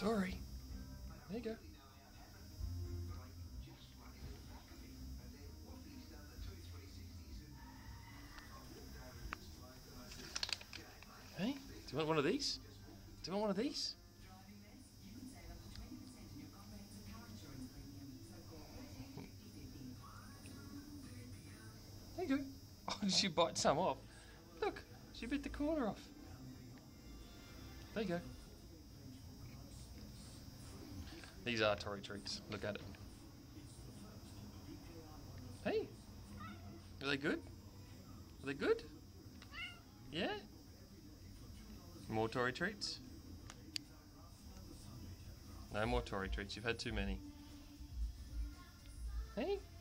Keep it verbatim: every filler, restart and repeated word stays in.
Sorry. There you go. Hey, do you want one of these? Do you want one of these? There you go. Oh, she bite some off. Look, she bit the corner off. There you go. These are Tora treats. Look at it. Hey, are they good? Are they good? Yeah? More Tora treats? No more Tora treats. You've had too many. Hey?